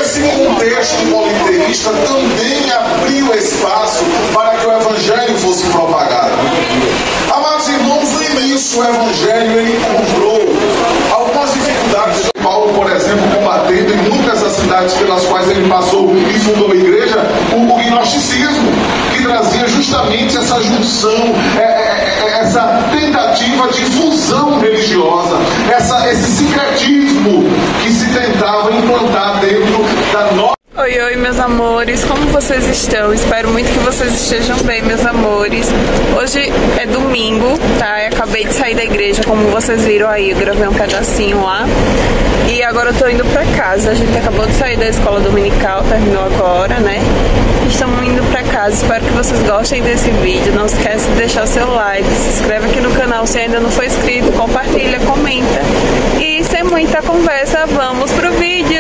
esse contexto politeísta também abriu espaço para que o Evangelho fosse propagado. Amados irmãos, no início o Evangelho ele encontrou algumas dificuldades. Paulo, por exemplo, combatendo em muitas das cidades pelas quais ele passou e fundou a igreja, o gnosticismo, que trazia justamente essa junção, essa tentativa de fusão religiosa, esse sincretismo que se tentava implantar dentro da nossa... Oi, oi, meus amores, como vocês estão? Espero muito que vocês estejam bem, meus amores. Hoje é domingo, tá? Eu acabei de sair da igreja, como vocês viram aí, eu gravei um pedacinho lá. E agora eu tô indo pra casa, a gente acabou de sair da escola dominical, terminou agora, né? Estamos indo pra casa, espero que vocês gostem desse vídeo. Não esquece de deixar o seu like, se inscreve aqui no canal se ainda não for inscrito, compartilha, comenta. E sem muita conversa, vamos pro vídeo!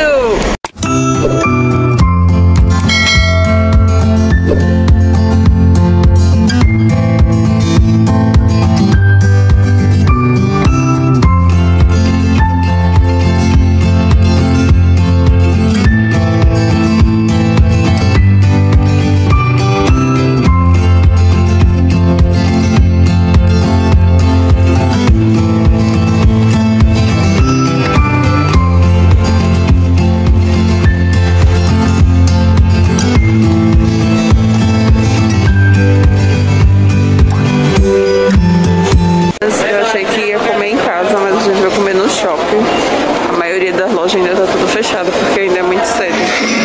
Ainda tá tudo fechado porque ainda é muito cedo.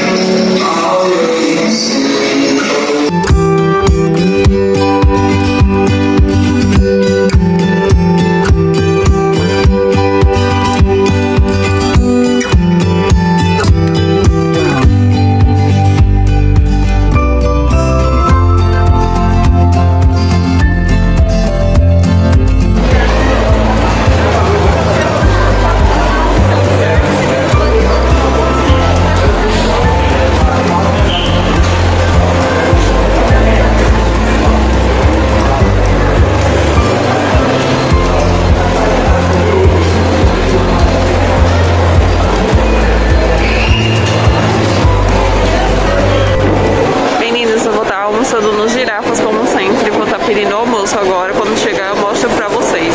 Almoçando nos Girafas, como sempre. Vou estar pedindo almoço agora. Quando chegar eu mostro pra vocês.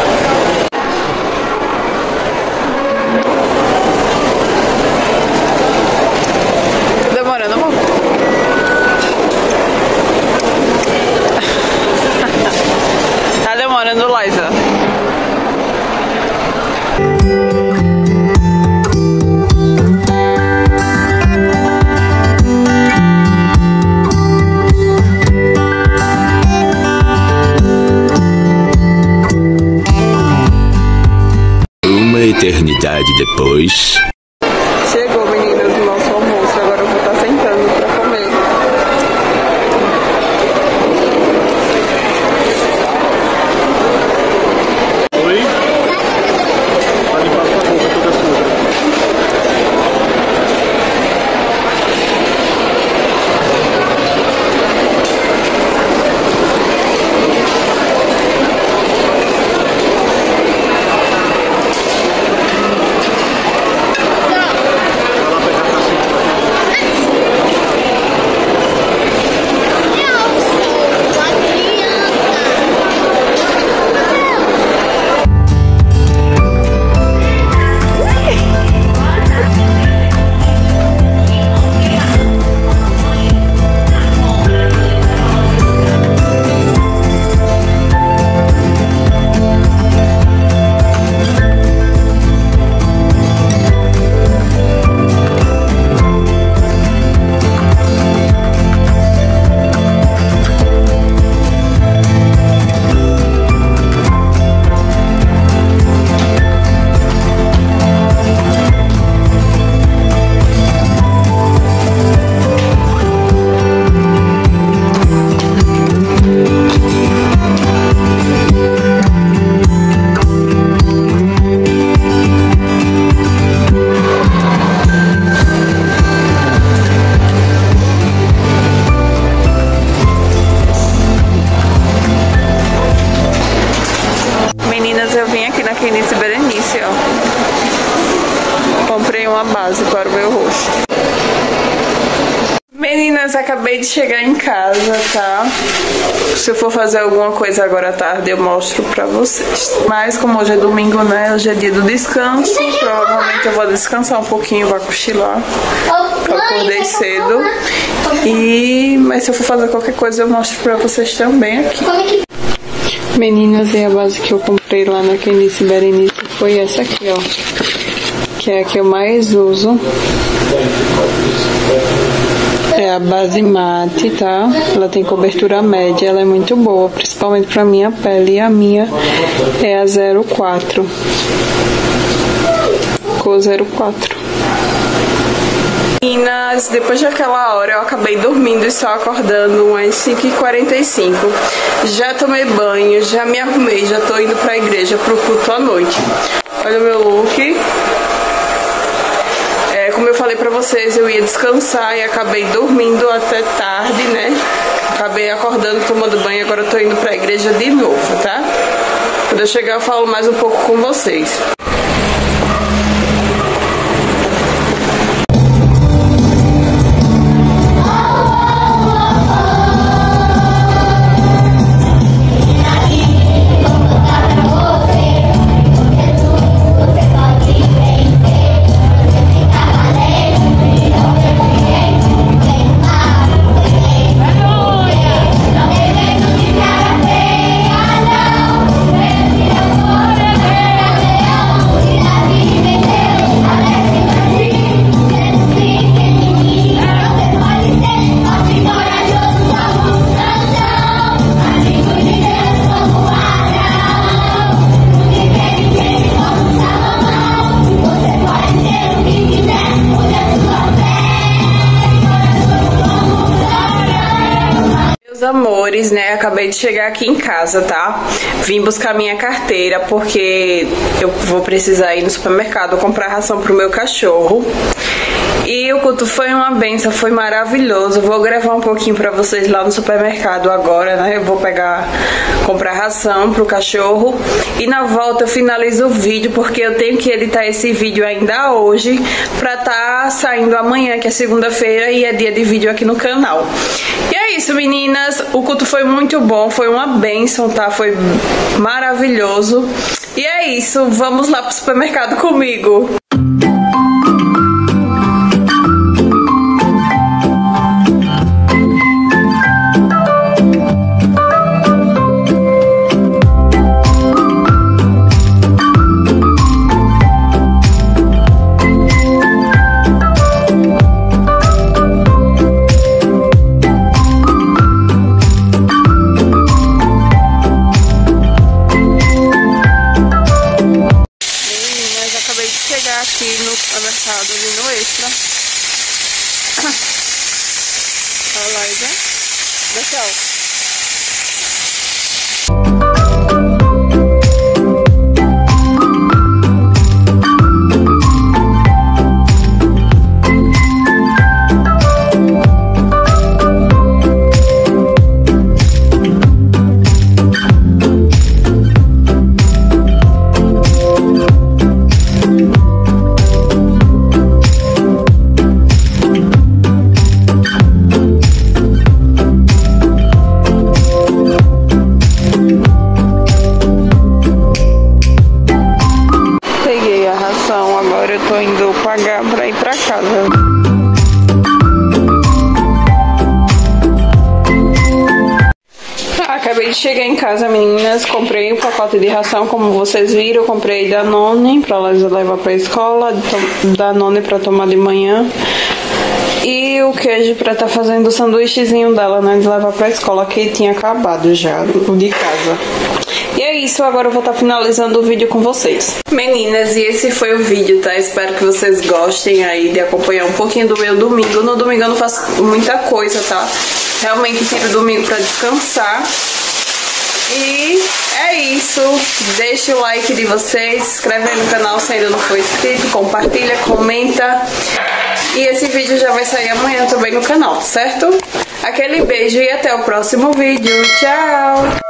Tá demorando, amor? Tá demorando, Liza. Eternidade depois. Chegou, meninas, o nosso almoço. Agora eu vou estar sentando pra comer. Oi? Pode passar a boca toda suja. Comprei uma base para o meu rosto. Meninas, acabei de chegar em casa, tá? Se eu for fazer alguma coisa agora à tarde, eu mostro pra vocês. Mas como hoje é domingo, né? Hoje é dia do descanso. Provavelmente eu vou descansar um pouquinho, vou cochilar. Eu acordei cedo. Mas se eu for fazer qualquer coisa, eu mostro pra vocês também aqui. Meninas, e a base que eu comprei lá na Candice Berenice foi essa aqui, ó. Que é a que eu mais uso. É a base mate, tá? Ela tem cobertura média, ela é muito boa, principalmente pra minha pele. E a minha é a 04. Cor 04. Meninas, depois daquela hora eu acabei dormindo e só acordando umas 5h45. Já tomei banho, já me arrumei, já tô indo pra igreja pro culto à noite. Olha o meu look. Como eu falei pra vocês, eu ia descansar e acabei dormindo até tarde, né? Acabei acordando, tomando banho, agora eu tô indo pra igreja de novo, tá? Quando eu chegar eu falo mais um pouco com vocês. Amores, né? Acabei de chegar aqui em casa, tá? Vim buscar minha carteira porque eu vou precisar ir no supermercado comprar ração pro meu cachorro. E o culto foi uma benção, foi maravilhoso. Vou gravar um pouquinho pra vocês lá no supermercado agora, né? Eu vou comprar ração pro cachorro. E na volta eu finalizo o vídeo, porque eu tenho que editar esse vídeo ainda hoje pra tá saindo amanhã, que é segunda-feira, e é dia de vídeo aqui no canal. E é isso, meninas. O culto foi muito bom, foi uma benção, tá? Foi maravilhoso. E é isso, vamos lá pro supermercado comigo. Aqui no supermercado, ali no Extra. Olha lá, já. Tchau. Agora eu tô indo pagar pra ir pra casa. Acabei de chegar em casa, meninas. Comprei um pacote de ração, como vocês viram. Comprei Danone pra levar pra escola, Danone pra tomar de manhã. E o queijo pra tá fazendo o sanduíchezinho dela, né, de levar pra escola, que tinha acabado já, o de casa. E é isso, agora eu vou estar finalizando o vídeo com vocês. Meninas, e esse foi o vídeo, tá? Espero que vocês gostem aí de acompanhar um pouquinho do meu domingo. No domingo eu não faço muita coisa, tá? Realmente tiro o domingo pra descansar. E é isso. Deixa o like de vocês, se inscreve aí no canal se ainda não for inscrito, compartilha, comenta. E esse vídeo já vai sair amanhã também no canal, certo? Aquele beijo e até o próximo vídeo. Tchau!